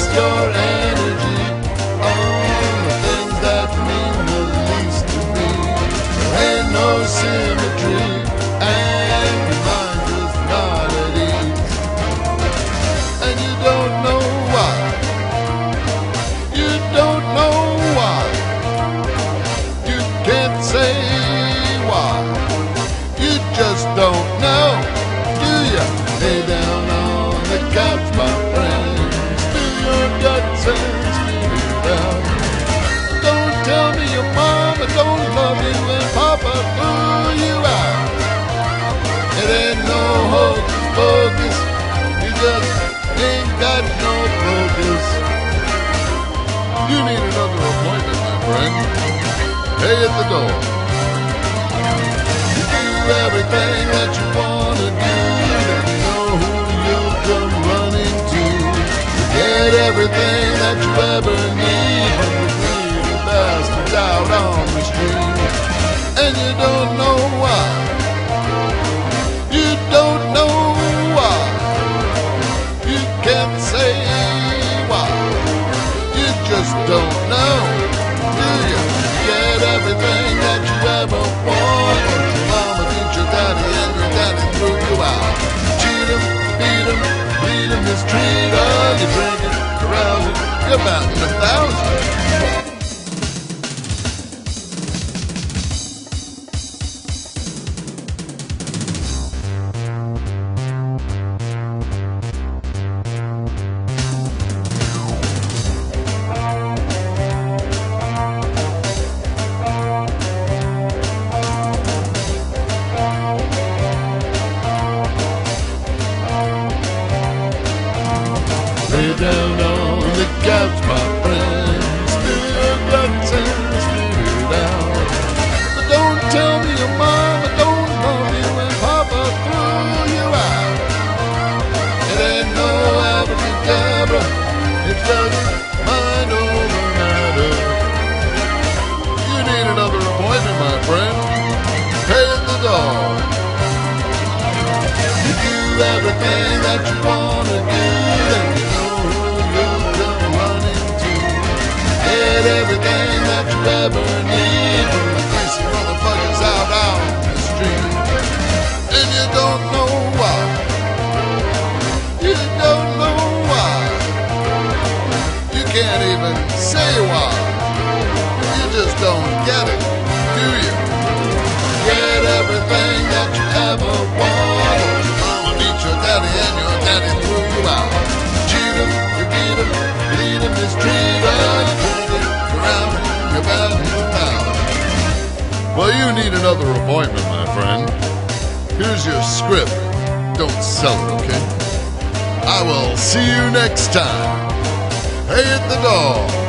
waste your energy on the things that mean the least to me. There ain't no symmetry, and your mind is not at ease. And you don't know why. You don't know why. You can't say why. You just don't know, do ya? Lay down on the couch, my friend. Spill your guts and spill it out. Don't tell me your mama don't love you and papa threw you out. It ain't no hocus pocus. You just ain't got no focus. You need another appointment, my friend. Pay at the door. You do everything that you wanna do, and you know who you'll come running to. You get everything that you ever need from the greedy bastards out on the street. And you don't know why. You don't know why. You can't say why. You just don't know, do you? Get everything that you ever want. Your mama beat your daddy and your daddy threw you out. Cheat him, beat him, bleed him, mistreat her. You drink it, carouse it, you're batting 1,000. Lay down on the couch, my friend. Spill your guts and spill it out. But don't tell me your mama don't love you and papa threw you out. It ain't no abracadabra. It's just mind over matter. You need another appointment, my friend. Pay at the door. You do everything that you wanna do, and you know who you'll come running to. Get everything that you ever need from the greasy motherfuckers out on the street. And you don't know why. You don't know why. You can't even say why. You just don't get it, do you? Get everything that you ever want. Your daddy and your daddy threw you out. Cheat him, you beat him, bleed him, mistreat her. You drink it, you're out, you're bad, you're down. Well, you need another appointment, my friend. Here's your script. Don't sell it, okay? I will see you next time. Pay at the door.